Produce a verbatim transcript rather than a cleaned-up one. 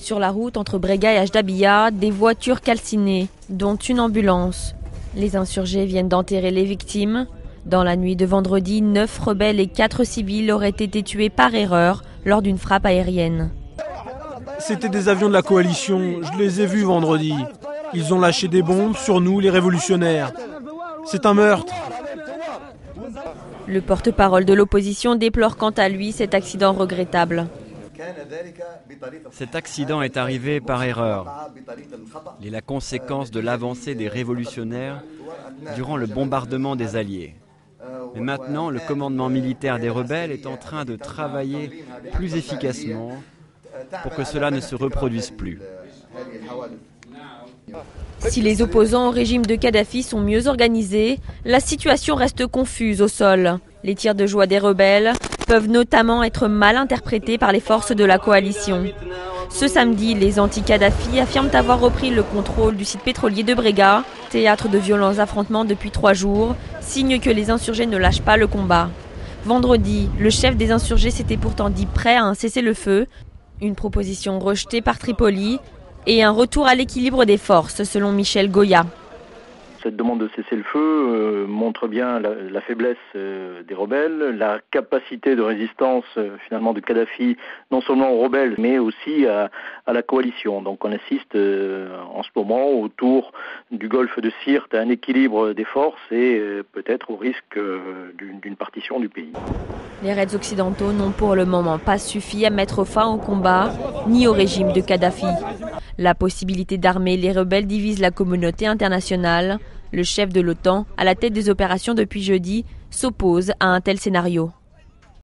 Sur la route entre Brega et Ajdabiya, des voitures calcinées, dont une ambulance. Les insurgés viennent d'enterrer les victimes. Dans la nuit de vendredi, neuf rebelles et quatre civils auraient été tués par erreur lors d'une frappe aérienne. C'était des avions de la coalition, je les ai vus vendredi. Ils ont lâché des bombes sur nous, les révolutionnaires. C'est un meurtre. Le porte-parole de l'opposition déplore quant à lui cet accident regrettable. Cet accident est arrivé par erreur. Il est la conséquence de l'avancée des révolutionnaires durant le bombardement des Alliés. Mais maintenant, le commandement militaire des rebelles est en train de travailler plus efficacement pour que cela ne se reproduise plus. Si les opposants au régime de Kadhafi sont mieux organisés, la situation reste confuse au sol. Les tirs de joie des rebelles peuvent notamment être mal interprétés par les forces de la coalition. Ce samedi, les anti-Kadhafi affirment avoir repris le contrôle du site pétrolier de Brega, théâtre de violents affrontements depuis trois jours, signe que les insurgés ne lâchent pas le combat. Vendredi, le chef des insurgés s'était pourtant dit prêt à un cessez-le-feu, une proposition rejetée par Tripoli et un retour à l'équilibre des forces, selon Michel Goya. Cette demande de cessez-le-feu euh, montre bien la, la faiblesse euh, des rebelles, la capacité de résistance euh, finalement de Kadhafi, non seulement aux rebelles, mais aussi à, à la coalition. Donc on assiste euh, en ce moment autour du golfe de Sirte à un équilibre des forces et euh, peut-être au risque euh, d'une, d'une partition du pays. Les raids occidentaux n'ont pour le moment pas suffi à mettre fin au combat, ni au régime de Kadhafi. La possibilité d'armer les rebelles divise la communauté internationale. Le chef de l'OTAN, à la tête des opérations depuis jeudi, s'oppose à un tel scénario.